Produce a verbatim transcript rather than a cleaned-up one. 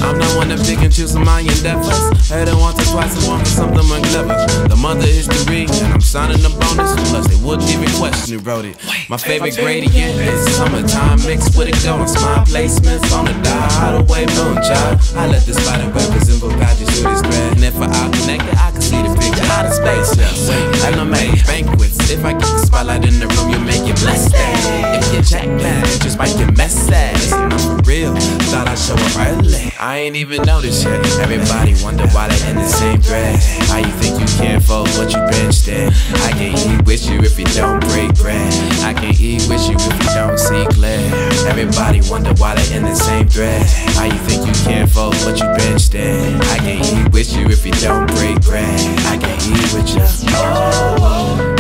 I'm not one to pick and choose from my endeavors. Heard it once or twice and want something more clever. The month of history, and I'm signing a bonus. Plus they wouldn't even question who wrote it. My favorite gradient is summertime mixed with a golden smile. Placements on the dial, hideaway moonchild. I let the spider web resemble patches through this thread. And if I out connected, I can see the picture out of space. Wait, I know make banquets. If I get the spotlight in the room, you make it blessed. If you check that, it just might get messy. I'm for real, thought I'd show up early. I ain't even noticed yet. Everybody wonder why they in the same thread. How you think you can't fold what you benched in? I can't eat with you if you don't break bread. I can't eat with you if you don't see clear. Everybody wonder why they in the same thread. How you think you can't fold what you benched in? I can't eat with you if you don't break bread. I can't eat with you. Oh, oh.